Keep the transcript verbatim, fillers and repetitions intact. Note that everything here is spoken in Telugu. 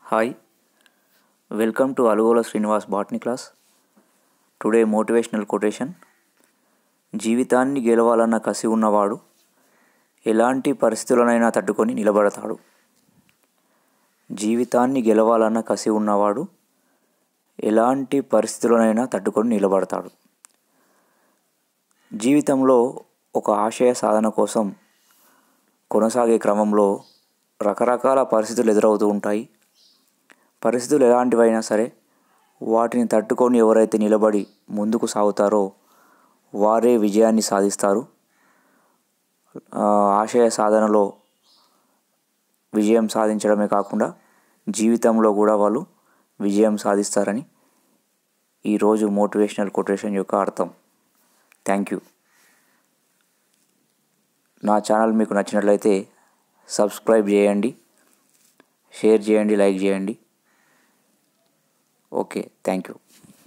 Hi, welcome to Alugola Srinivas Botany class. Today motivational quotation. జీవితాన్ని గెలవాలన్న కసి ఉన్నవాడు ఎలాంటి పరిస్థితులనైనా తట్టుకొని నిలబడతాడు. జీవితాన్ని గెలవాలన్న కసి ఉన్నవాడు ఎలాంటి పరిస్థితులనైనా తట్టుకొని నిలబడతాడు. జీవితంలో ఒక ఆశయ సాధన కోసం కొనసాగే క్రమంలో రకరకాల పరిస్థితులు ఎదురవుతూ ఉంటాయి. పరిస్థితులు ఎలాంటివైనా సరే వాటిని తట్టుకొని ఎవరైతే నిలబడి ముందుకు సాగుతారో వారే విజయాన్ని సాధిస్తారు. ఆశయ సాధనలో విజయం సాధించడమే కాకుండా జీవితంలో కూడా వాళ్ళు విజయం సాధిస్తారని ఈరోజు మోటివేషనల్ కొటేషన్ యొక్క అర్థం. Thank you. నా ఛానల్ మీకు నచ్చినట్లయితే సబ్స్క్రైబ్ చేయండి, షేర్ చేయండి, లైక్ చేయండి. Okay, thank you.